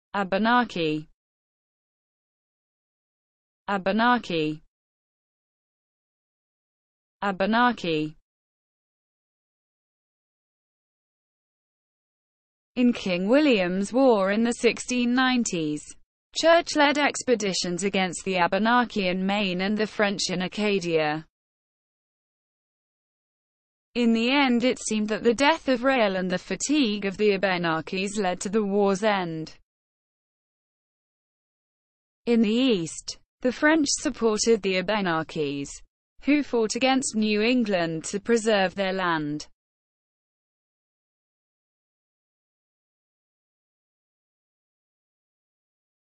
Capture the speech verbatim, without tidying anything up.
Abenaki, Abenaki, Abenaki. In King William's War in the sixteen nineties, Church led expeditions against the Abenaki in Maine and the French in Acadia. In the end, it seemed that the death of Rale and the fatigue of the Abenakis led to the war's end. In the east, the French supported the Abenakis, who fought against New England to preserve their land.